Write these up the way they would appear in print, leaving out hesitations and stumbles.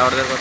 ఎవరి దగ్గర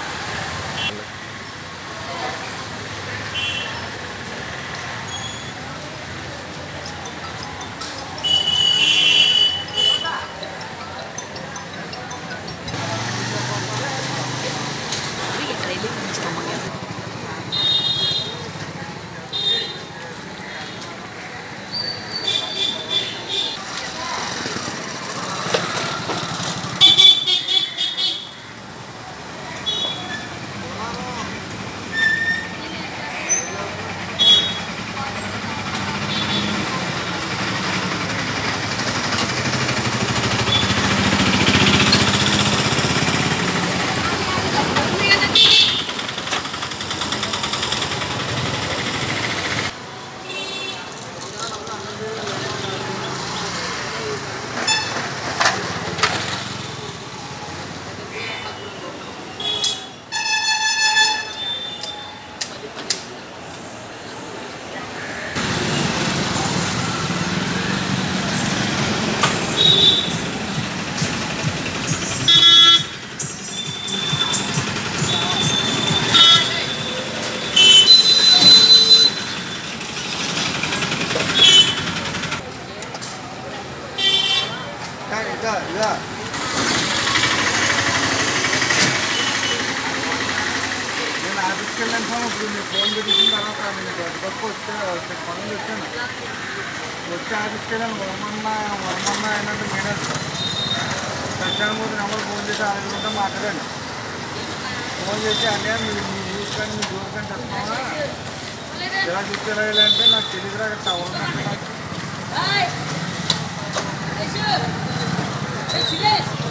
నేను ఆఫీస్కి వెళ్ళాను సార్. ఇప్పుడు మీరు ఫోన్ పెట్టిన తర్వాత నేను గొప్ప వచ్చే పనులు వచ్చాను. వచ్చి ఆఫీస్కి వెళ్ళాను. వరమన్న ఏంటంటే మేనేజర్ దర్శనం పోతే నెంబర్ ఫోన్ చేసి ఆడుకుంటా మాట్లాడాను. ఫోన్ చేసి అన్నయ్య మీరు మీ యూస్ కానీ మీ దూరం కానీ చెప్తామా ఎలా చూపించాలంటే నాకు తెలియదురా అక్కడ టవర్ నాకు